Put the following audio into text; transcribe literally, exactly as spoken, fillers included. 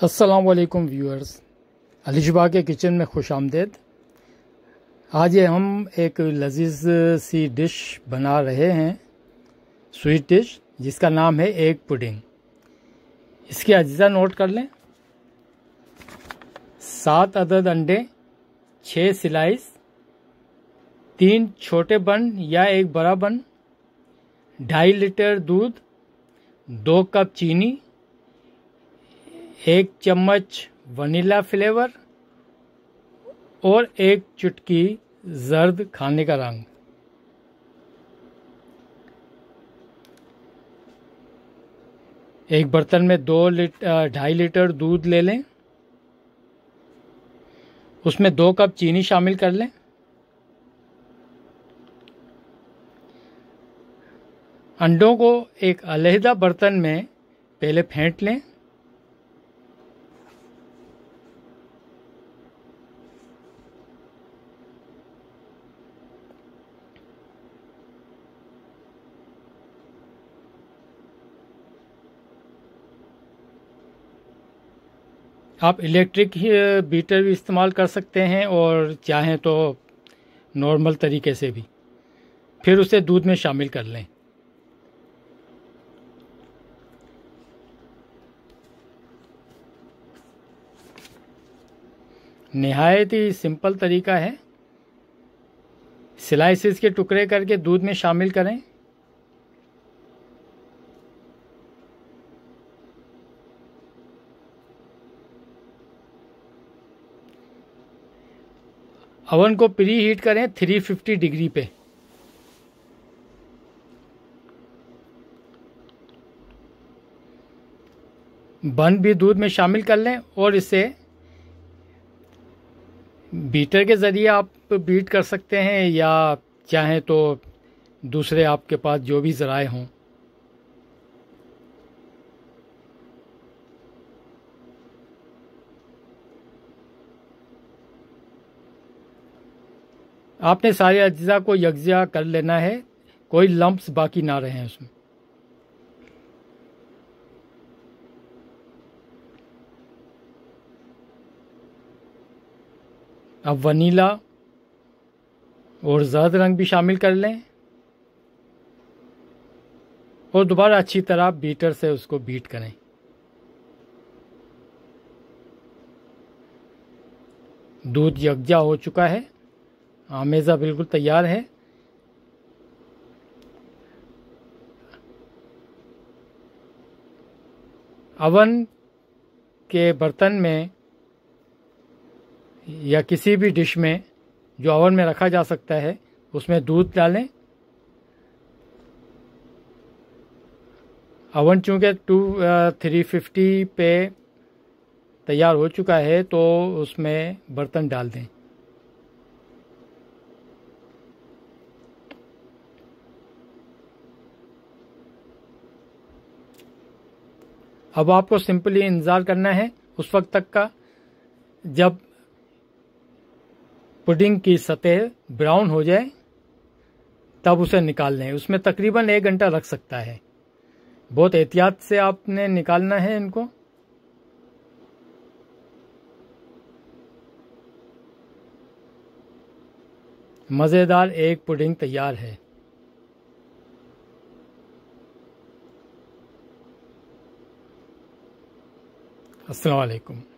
अस्सलाम वालेकुम व्यूअर्स, अलीशबा के किचन में खुश आमदेद। आज ये हम एक लजीज सी डिश बना रहे हैं, स्वीट डिश जिसका नाम है एग पुडिंग। इसके अज्जा नोट कर लें। सात अदद अंडे, छः स्लाइस, तीन छोटे बन या एक बड़ा बन, ढाई लीटर दूध, दो कप चीनी, एक चम्मच वनीला फ्लेवर और एक चुटकी जर्द खाने का रंग। एक बर्तन में दो लीटर ढाई लीटर दूध ले लें, उसमें दो कप चीनी शामिल कर लें। अंडों को एक अलहदा बर्तन में पहले फेंट लें। आप इलेक्ट्रिक बीटर भी इस्तेमाल कर सकते हैं और चाहें तो नॉर्मल तरीके से भी। फिर उसे दूध में शामिल कर लें। निहायत ही सिंपल तरीका है। स्लाइसेस के टुकड़े करके दूध में शामिल करें। ओवन को प्री हीट करें तीन सौ पचास डिग्री पे। बन भी दूध में शामिल कर लें और इसे बीटर के ज़रिए आप बीट कर सकते हैं या चाहें तो दूसरे आपके पास जो भी ज़राए हों। आपने सारे अज्जा को यकजा कर लेना है, कोई लम्प्स बाकी ना रहें उसमें। अब वनीला और ज़र्द रंग भी शामिल कर लें और दोबारा अच्छी तरह बीटर से उसको बीट करें। दूध यकजा हो चुका है, आमेज़ा बिल्कुल तैयार है। ओवन के बर्तन में या किसी भी डिश में जो ओवन में रखा जा सकता है उसमें दूध डालें। ओवन चूँकि टू थ्री फिफ्टी पे तैयार हो चुका है तो उसमें बर्तन डाल दें। अब आपको सिंपली इंतज़ार करना है उस वक्त तक का जब पुडिंग की सतह ब्राउन हो जाए, तब उसे निकाल लें। उसमें तकरीबन एक घंटा रख सकता है। बहुत एहतियात से आपने निकालना है इनको। मज़ेदार एग पुडिंग तैयार है। अस्सलाम वालेकुम।